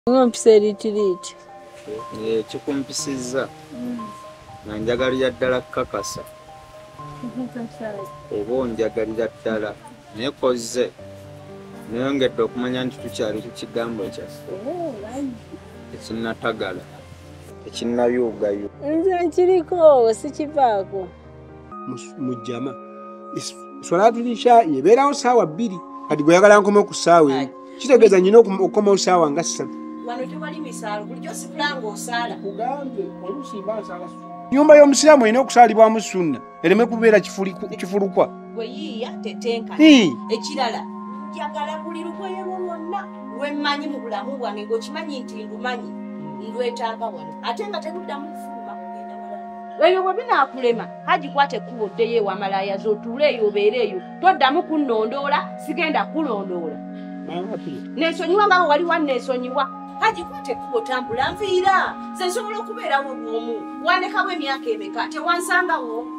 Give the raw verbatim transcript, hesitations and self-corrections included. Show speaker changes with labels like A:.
A: Ngompise litiriti.
B: Eh kikumpisiza. Na njagalira ddala kakasa. Obo njagalira ddala. Nekoze. Neyongedde okumanya nti tukyali ku kigambo kyaffe. Ekinnatagala. Ekinnayugayo.
A: Nze kiriko sikivaako.
C: Mujjama. Swala tulisha yebeerawo saawa bbiri. Kati gwe yagala nkome ku saawa. Kitegeeza nnina okukoma saawa nga ssatu.
D: Wano tewali misaalo bulijjo sipulanga osaala.
C: Kugambe olusimba nsala. Nyumba y'omusiraamu erina okusaalibwamu sunna ereme kubeera kifulukwa.
D: Bwe yiiya tetenka.
C: Hii.
D: Ekirala njagala buli lugoye lwonna lwemmanyi mu bulamu bwange ng'okimanyi nti ndumanyi ndwetaaga wano ate nga teguddamu kufuluma kugenda wala. Eyo bwe binaakulema hagikwate ekkubo oddeyo ewa malaaya z'otuule eyo obeere eyo toddamu kunnondoola sigenda kulondoola. Neesonyiwa nga wali wanneesonyiwa. Hagikwate ekkubo tambula nviira. Nze nsobola okubeerawo bw'omu. Wandekawo emyaka emeka tewansangawo.